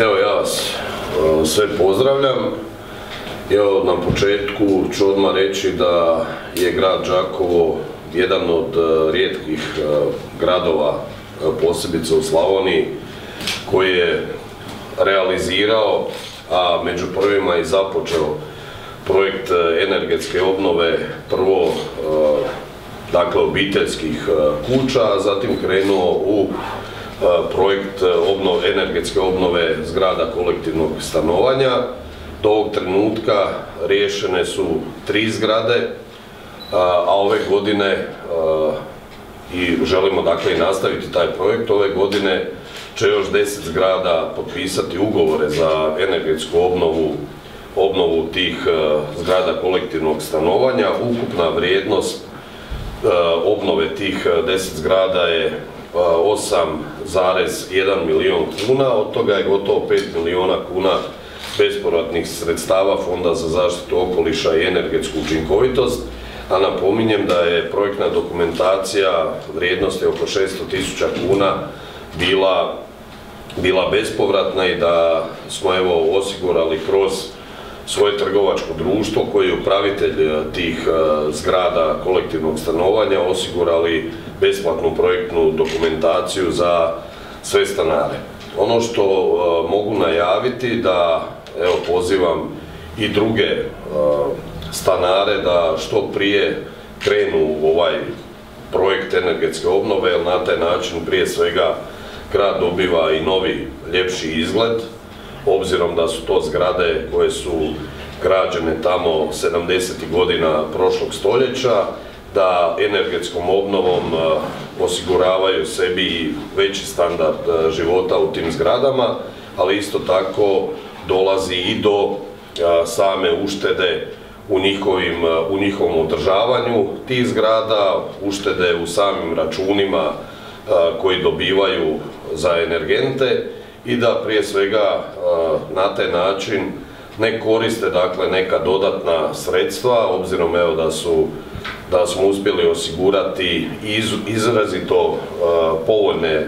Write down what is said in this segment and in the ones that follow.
Evo, ja vas sve pozdravljam. Evo, na početku ću odmah reći da je grad Đakovo jedan od rijetkih gradova, posebice u Slavoniji, koji je realizirao, a među prvima i započeo projekt energetske obnove, prvo dakle obiteljskih kuća, a zatim krenuo u projekt energetske obnove zgrada kolektivnog stanovanja. Do ovog trenutka riješene su 3 zgrade, a ove godine, i želimo dakle i nastaviti taj projekt, ove godine će još 10 zgrada potpisati ugovore za energetsku obnovu tih zgrada kolektivnog stanovanja. Ukupna vrijednost obnove tih 10 zgrada je 8,1 milijun kuna, od toga je gotovo 5 milijuna kuna bespovratnih sredstava Fonda za zaštitu okoliša i energetsku učinkovitost, a napominjem da je projektna dokumentacija vrijednosti oko 600.000 kuna bila bespovratna i da smo evo osigurali kroz svoje trgovačko društvo koji je upravitelj tih zgrada kolektivnog stanovanja osigurali besplatnu projektnu dokumentaciju za sve stanare. Ono što mogu najaviti da evo pozivam i druge stanare da što prije krenu u ovaj projekt energetske obnove, jer na taj način prije svega grad dobiva i novi, ljepši izgled, obzirom da su to zgrade koje su građene tamo 70. godina prošlog stoljeća, da energetskom obnovom osiguravaju sebi veći standard života u tim zgradama, ali isto tako dolazi i do same uštede u njihovom održavanju tih zgrada, uštede u samim računima koji dobivaju za energente i da prije svega na taj način ne koriste dakle neka dodatna sredstva, obzirom evo da smo uspjeli osigurati izrazito povoljne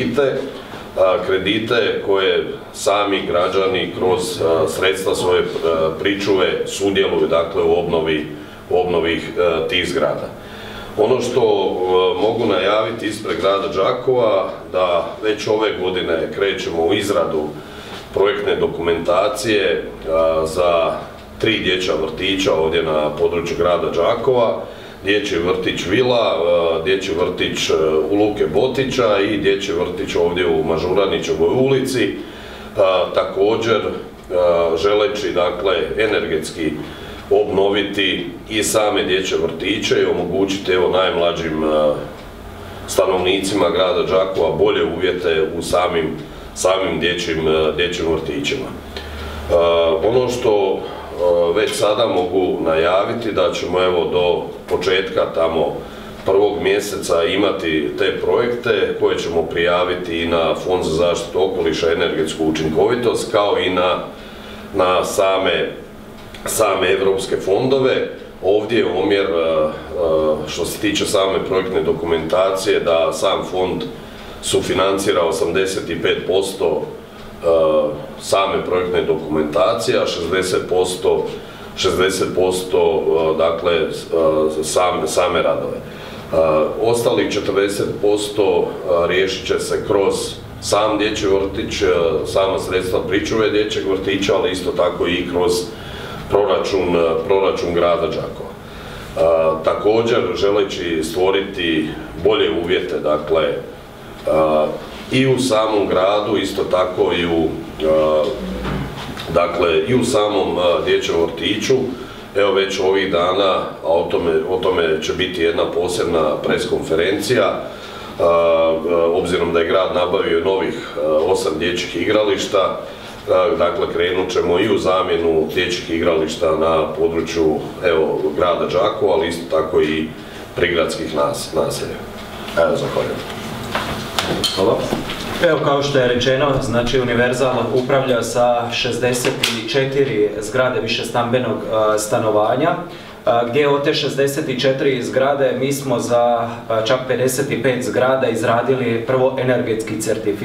kredite koje sami građani kroz sredstva svoje pričuve sudjeluju dakle u obnovi tih zgrada. Ono što mogu najaviti ispred grada Đakova da već ove godine krećemo u izradu projektne dokumentacije za 3 dječja vrtića ovdje na području grada Đakova, dječji vrtić Vila, dječji vrtić u Luke Botića i dječji vrtić ovdje u Mažuranićevoj ulici. Također želeći dakle energetski obnoviti i same dječje vrtiće i omogućiti evo najmlađim stanovnicima grada Đakova bolje uvjete u samim dječjim vrtićima. Ono što već sada mogu najaviti da ćemo evo do početka tamo 1. mjeseca imati te projekte koje ćemo prijaviti i na Fond za zaštitu okoliša i energetsku učinkovitost kao i na same evropske fondove. Ovdje je omjer što se tiče same projektne dokumentacije da sam fond sufinancira 85% same projektne dokumentacije, a 60% dakle same radove. Ostalih 40% riješit će se kroz sam dječji vrtić, sama sredstva pričuve dječjeg vrtića, ali isto tako i kroz proračun grada Đakova. Također želeći stvoriti bolje uvjete, dakle, i u samom gradu, isto tako i u samom dječjem vrtiću. Evo već ovih dana, a o tome će biti jedna posebna preskonferencija, obzirom da je grad nabavio novih 8 dječjih igrališta, dakle krenut ćemo i u zamjenu dječjih igrališta na području evo grada Đakova, ali isto tako i prigradskih naselja. Evo, zahvaljujem. Hvala. Evo, kao što je rečeno, znači Univerzal upravlja sa 64 zgrade višestambenog stanovanja. gdje od te 64 zgrade mi smo za čak 55 zgrada izradili prvo energetski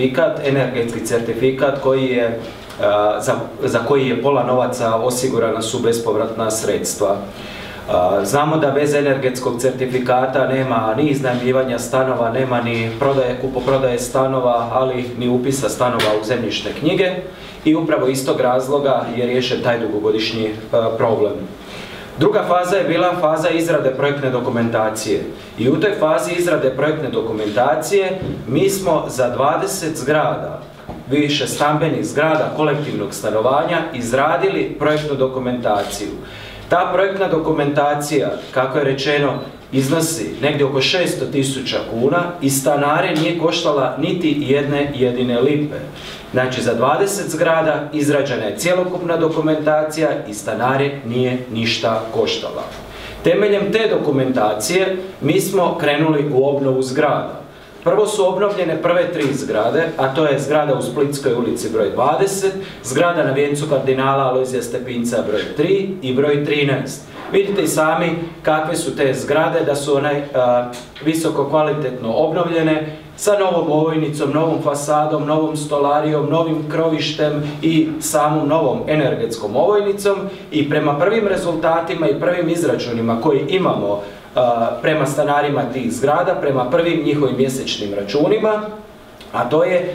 certifikat koji je, za koji je pola novaca osigurana su bespovratna sredstva. Znamo da bez energetskog certifikata nema ni iznajmljivanja stanova, nema ni kupoprodaje stanova, ali ni upisa stanova u zemljišne knjige i upravo iz tog razloga je riješen taj dugogodišnji problem. Druga faza je bila faza izrade projektne dokumentacije i u toj fazi izrade projektne dokumentacije mi smo za 20 zgrada, više stambenih zgrada kolektivnog stanovanja, izradili projektnu dokumentaciju. Ta projektna dokumentacija, kako je rečeno, iznosi negdje oko 600.000 kuna i stanare nije koštala niti jedne jedine lipe. Znači, za 20 zgrada izrađena je cjelokupna dokumentacija i stanare nije ništa koštala. Temeljem te dokumentacije mi smo krenuli u obnovu zgrada. Prvo su obnovljene prve 3 zgrade, a to je zgrada u Splitskoj ulici broj 20, zgrada na Vijencu kardinala Alojzija Stepinca broj 3 i broj 13. Vidite i sami kakve su te zgrade, da su one visoko kvalitetno obnovljene, sa novom ovojnicom, novom fasadom, novom stolarijom, novim krovištem i samom novom energetskom ovojnicom i prema prvim rezultatima i prvim izračunima koji imamo prema stanarima tih zgrada, prema prvim njihovim mjesečnim računima, a to je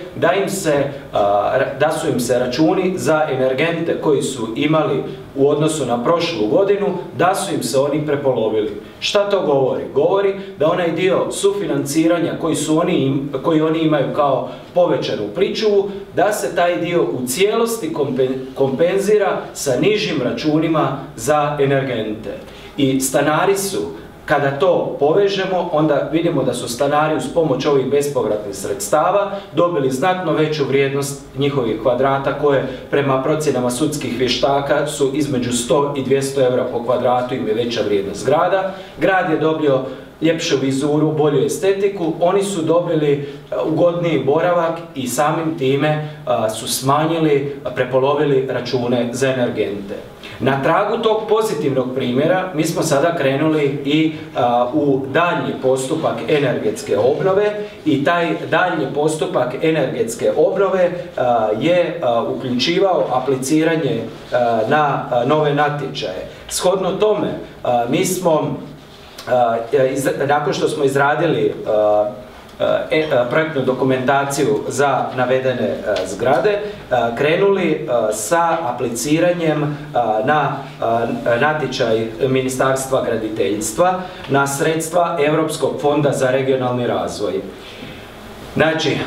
da su im se računi za energente koji su imali u odnosu na prošlu godinu, da su im se oni prepolovili. Šta to govori? Govori da onaj dio sufinanciranja koji oni imaju kao povećanu pričuvu, da se taj dio u cijelosti kompenzira sa nižim računima za energente. I stanari su, kada to povežemo, onda vidimo da su stanari uz pomoć ovih bespovratnih sredstava dobili znatno veću vrijednost njihovih kvadrata koje prema procjenama sudskih vještaka su između 100 i 200 eura po kvadratu im je veća vrijednost grada. Grad je dobio ljepšu vizuru, bolju estetiku, oni su dobili ugodniji boravak i samim time su smanjili, prepolovili račune za energente. Na tragu tog pozitivnog primjera mi smo sada krenuli i u daljnji postupak energetske obnove i taj daljnji postupak energetske obnove je uključivao apliciranje na nove natječaje. Shodno tome, mi smo nakon što smo izradili projektnu dokumentaciju za navedene zgrade, krenuli sa apliciranjem na natječaj Ministarstva graditeljstva na sredstva Europskog fonda za regionalni razvoj. Znači,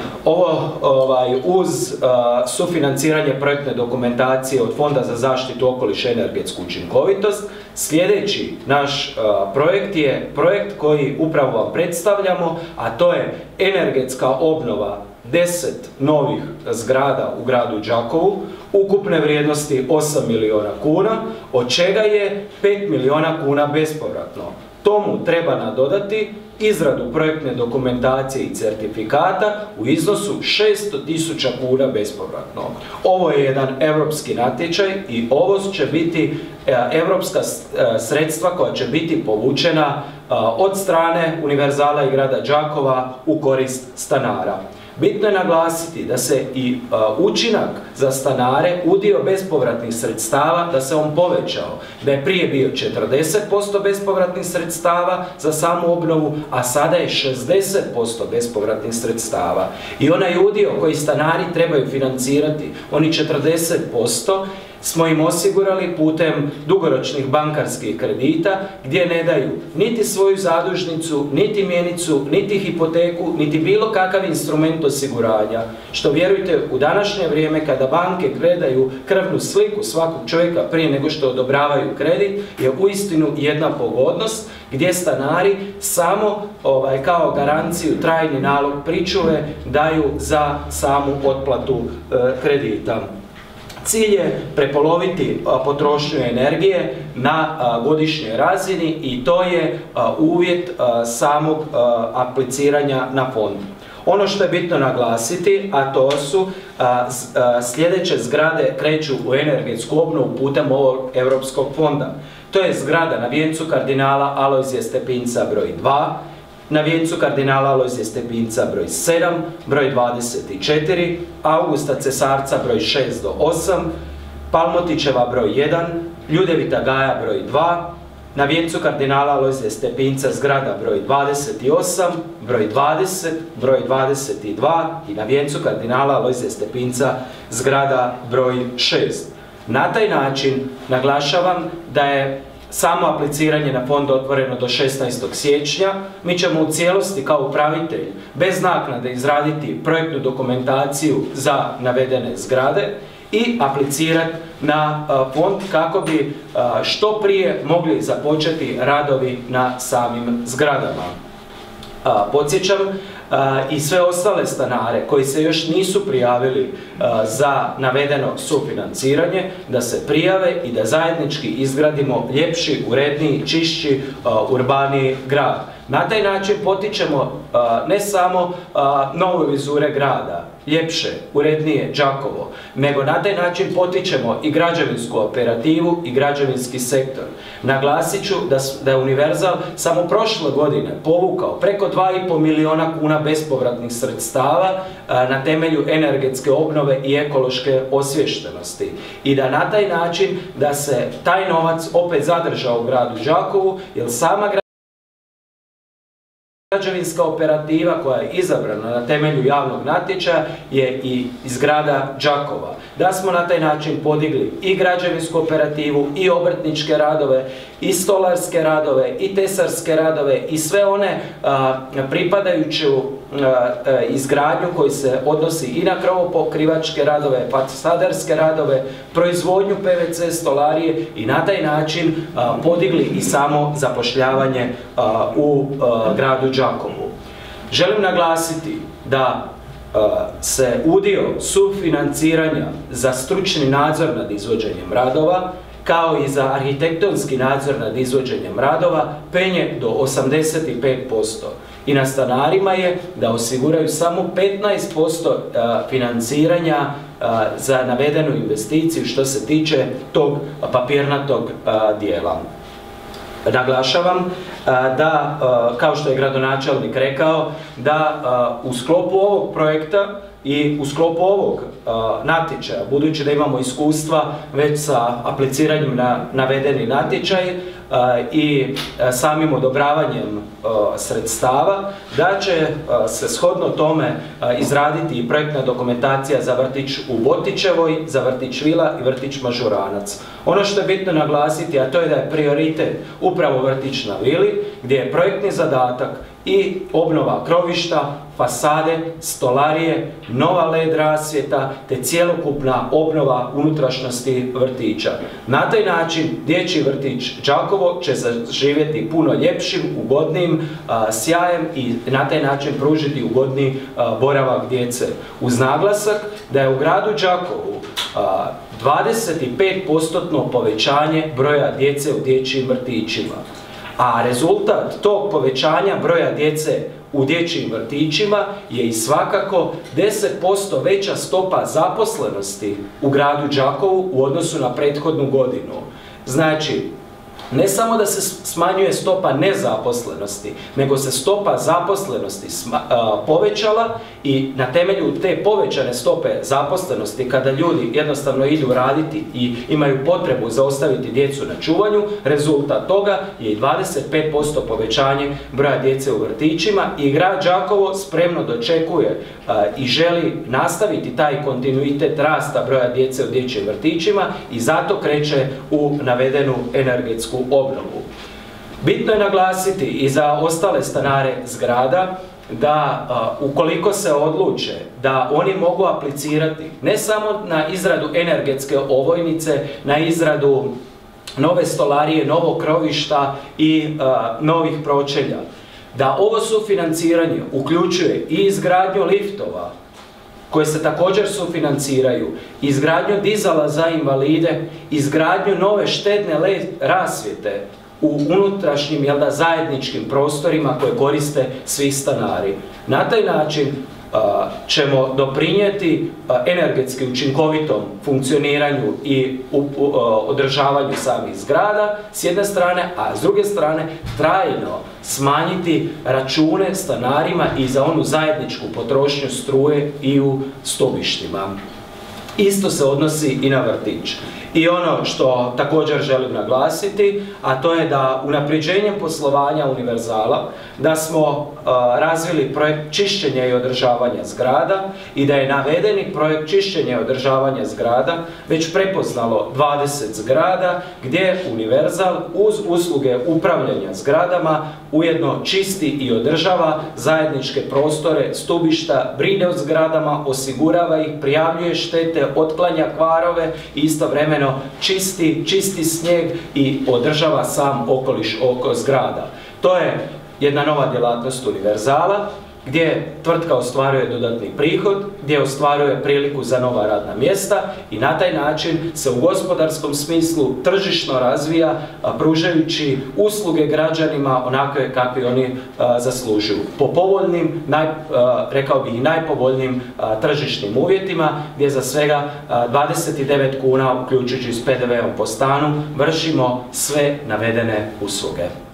uz sufinanciranje projektne dokumentacije od Fonda za zaštitu okoliša i energetsku učinkovitost, sljedeći naš projekt je projekt koji upravo vam predstavljamo, a to je energetska obnova 10 novih zgrada u gradu Đakovu, ukupne vrijednosti 8 milijuna kuna, od čega je 5 milijuna kuna bespovratno. Tomu treba nadodati izradu projektne dokumentacije i certifikata u iznosu 600.000 kuna bespovratno. Ovo je jedan europski natječaj i ovo će biti europska sredstva koja će biti povučena od strane Univerzala i grada Đakova u korist stanara. Bitno je naglasiti da se i učinak za stanare, udio bespovratnih sredstava, da se on povećao. Da je prije bio 40% bespovratnih sredstava za samu obnovu, a sada je 60% bespovratnih sredstava. I onaj udio koji stanari trebaju financirati, oni 40%, smo im osigurali putem dugoročnih bankarskih kredita gdje ne daju niti svoju zadužnicu, niti mjenicu, niti hipoteku, niti bilo kakav instrument osiguranja. Što vjerujte, u današnje vrijeme kada banke gledaju krvnu sliku svakog čovjeka prije nego što odobravaju kredit je uistinu jedna pogodnost gdje stanari samo kao garanciju trajni nalog pričuve daju za samu otplatu kredita. Cilj je prepoloviti potrošnju energije na godišnjoj razini i to je uvjet samog apliciranja na fond. Ono što je bitno naglasiti, a to su sljedeće zgrade kreću u energetsku obnovu putem ovog Europskog fonda. To je zgrada na vijencu kardinala Alojzija Stepinca broj 2, na vijencu kardinala Alojzija Stepinca broj 7, broj 24, Augusta Cesarca broj 6 do 8, Palmotićeva broj 1, Ljudevita Gaja broj 2, na vijencu kardinala Alojzija Stepinca zgrada broj 28, broj 20, broj 22 i na vijencu kardinala Alojzija Stepinca zgrada broj 6. Na taj način naglašavam da je samo apliciranje na fond otvoreno do 16. siječnja. Mi ćemo u cijelosti kao upravitelj bez naknade izraditi projektnu dokumentaciju za navedene zgrade i aplicirati na fond kako bi što prije mogli započeti radovi na samim zgradama. Podsjećam i sve ostale stanare koji se još nisu prijavili za navedeno sufinanciranje da se prijave i da zajednički izgradimo ljepši, uredniji, čišći, urbaniji grad. Na taj način potičemo ne samo nove vizure grada, ljepše, urednije Đakovo, nego na taj način potičemo i građevinsku operativu i građevinski sektor. Naglasit ću da je Univerzal samo prošle godine povukao preko 2,5 milijuna kuna bespovratnih sredstava na temelju energetske obnove i ekološke osviještenosti. I da na taj način da se taj novac opet zadržao u gradu Đakovu, jer sama građevinska operativa koja je izabrana na temelju javnog natječaja je i iz grada Đakova. Da smo na taj način podigli i građevinsku operativu, i obrtničke radove, i stolarske radove, i tesarske radove, i sve one pripadajuću izgradnju koji se odnosi i na krovopokrivačke radove, fasaderske radove, proizvodnju PVC stolarije i na taj način podigli i samo zapošljavanje u gradu Đakovu. Želim naglasiti da se udio sufinanciranja za stručni nadzor nad izvođenjem radova kao i za arhitektonski nadzor nad izvođenjem radova penje do 85%. I na stanarima je da osiguraju samo 15% financiranja za navedenu investiciju što se tiče tog papirnatog dijela. Naglašavam da, kao što je gradonačelnik rekao, da u sklopu ovog projekta i u sklopu ovog natječaja, budući da imamo iskustva već sa apliciranjem na navedeni natječaj i samim odobravanjem sredstava, da će se shodno tome izraditi i projektna dokumentacija za vrtić u Botićevoj, za vrtić Vila i vrtić Mažuranac. Ono što je bitno naglasiti, a to je da je prioritet upravo vrtić na Vili, gdje je projektni zadatak i obnova krovišta, fasade, stolarije, nova LED rasvjeta te cjelokupna obnova unutrašnjosti vrtića. Na taj način dječji vrtić Đakovo će zaživjeti puno ljepšim, ugodnijim sjajem i na taj način pružiti ugodniji boravak djece. Uz naglasak da je u gradu Đakovu 25% povećanje broja djece u dječjim vrtićima. A rezultat tog povećanja broja djece u dječjim vrtićima je i svakako 10% veća stopa zaposlenosti u gradu Đakovu u odnosu na prethodnu godinu. Znači, ne samo da se smanjuje stopa nezaposlenosti, nego se stopa zaposlenosti povećala i na temelju te povećane stope zaposlenosti, kada ljudi jednostavno idu raditi i imaju potrebu za ostaviti djecu na čuvanju, rezultat toga je i 25% povećanje broja djece u vrtićima i grad Đakovo spremno dočekuje i želi nastaviti taj kontinuitet rasta broja djece u dječjim vrtićima i zato kreće u navedenu energetsku obnovu. Bitno je naglasiti i za ostale stanare zgrada da ukoliko se odluče da oni mogu aplicirati ne samo na izradu energetske ovojnice, na izradu nove stolarije, novog krovišta i novih pročelja, da ovo sufinanciranje uključuje i izgradnju liftova koje se također sufinanciraju, izgradnju dizala za invalide, izgradnju nove štedne LED rasvjete u unutrašnjim zajedničkim prostorima koje koriste svi stanari. Na taj način ćemo doprinijeti energetski učinkovitom funkcioniranju i održavanju samih zgrada s jedne strane, a s druge strane trajno smanjiti račune stanarima i za onu zajedničku potrošnju struje i u stubištima. Isto se odnosi i na vrtić. I ono što također želim naglasiti, a to je da unapređenjem poslovanja Univerzala, da smo razvili projekt čišćenja i održavanja zgrada i da je navedeni projekt čišćenja i održavanja zgrada već prepoznalo 20 zgrada gdje Univerzal uz usluge upravljanja zgradama ujedno čisti i održava zajedničke prostore, stubišta, brine o zgradama, osigurava ih, prijavljuje štete, otklanja kvarove i istovremeno čisti snijeg i održava sam okoliš oko zgrada. To je jedna nova djelatnost Univerzala gdje tvrtka ostvaruje dodatni prihod, gdje ostvaruje priliku za nova radna mjesta i na taj način se u gospodarskom smislu tržišno razvija, pružajući usluge građanima onakve kakve oni zaslužuju. Po povoljnim, rekao bih najpovoljnijim tržišnim uvjetima, gdje za svega 29 kuna, uključujući s PDV-om po stanu, vršimo sve navedene usluge.